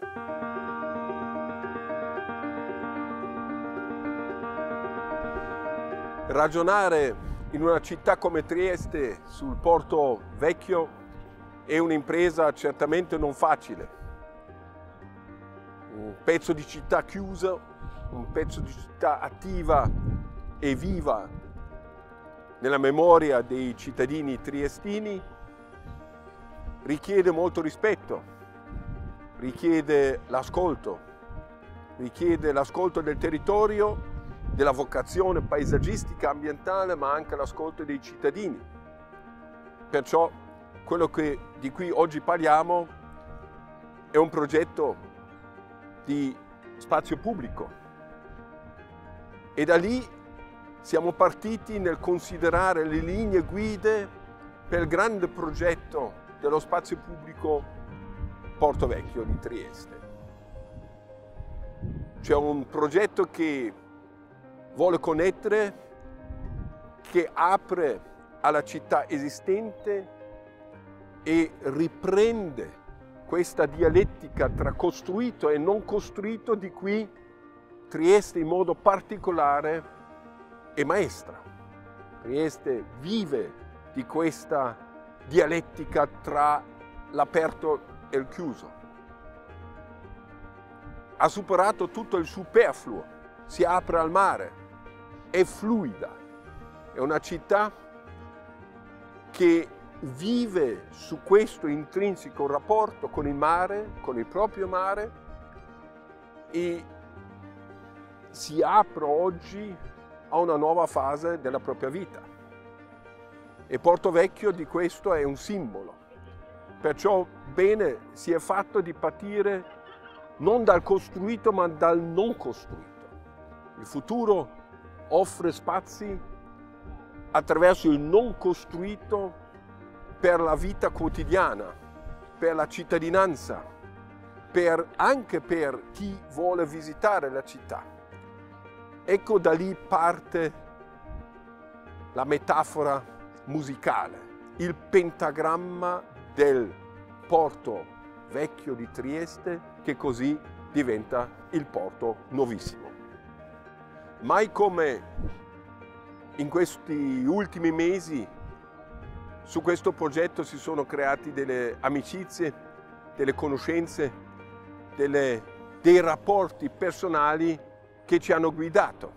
Ragionare in una città come Trieste sul Porto Vecchio è un'impresa certamente non facile. Un pezzo di città chiusa, un pezzo di città attiva e viva nella memoria dei cittadini triestini, richiede molto rispetto, richiede l'ascolto del territorio, della vocazione paesaggistica, ambientale, ma anche l'ascolto dei cittadini. Perciò quello di cui oggi parliamo è un progetto di spazio pubblico e da lì siamo partiti nel considerare le linee guide per il grande progetto dello spazio pubblico Porto Vecchio di Trieste. C'è un progetto che vuole connettere, che apre alla città esistente e riprende questa dialettica tra costruito e non costruito di cui Trieste in modo particolare è maestra. Trieste vive di questa dialettica tra l'aperto e il chiuso. Ha superato tutto il superfluo, si apre al mare, è fluida, è una città che vive su questo intrinseco rapporto con il mare, con il proprio mare, e si apre oggi a una nuova fase della propria vita. E Porto Vecchio di questo è un simbolo. Perciò bene si è fatto di partire non dal costruito ma dal non costruito. Il futuro offre spazi attraverso il non costruito per la vita quotidiana, per la cittadinanza, anche per chi vuole visitare la città. Ecco, da lì parte la metafora musicale, il pentagramma del Porto Vecchio di Trieste, che così diventa il Porto Nuovissimo. Mai come in questi ultimi mesi su questo progetto si sono creati delle amicizie, delle conoscenze, dei rapporti personali che ci hanno guidato.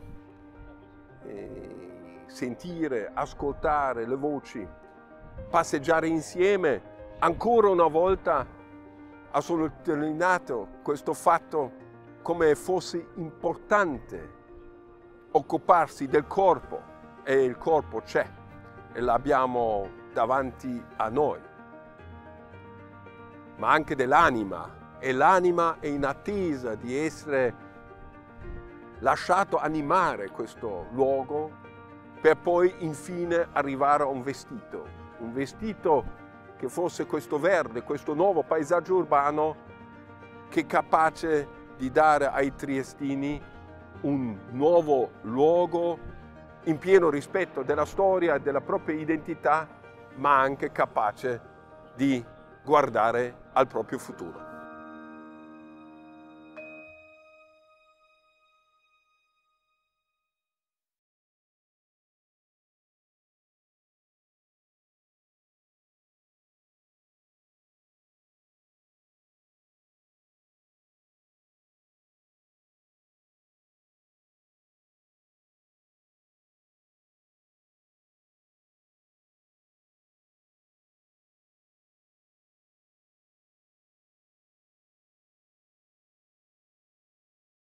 Sentire, ascoltare le voci, passeggiare insieme, ancora una volta ha sottolineato questo fatto come fosse importante occuparsi del corpo, e il corpo c'è e l'abbiamo davanti a noi, ma anche dell'anima, e l'anima è in attesa di essere lasciato animare questo luogo per poi infine arrivare a un vestito che fosse questo verde, questo nuovo paesaggio urbano che è capace di dare ai triestini un nuovo luogo in pieno rispetto della storia e della propria identità, ma anche capace di guardare al proprio futuro.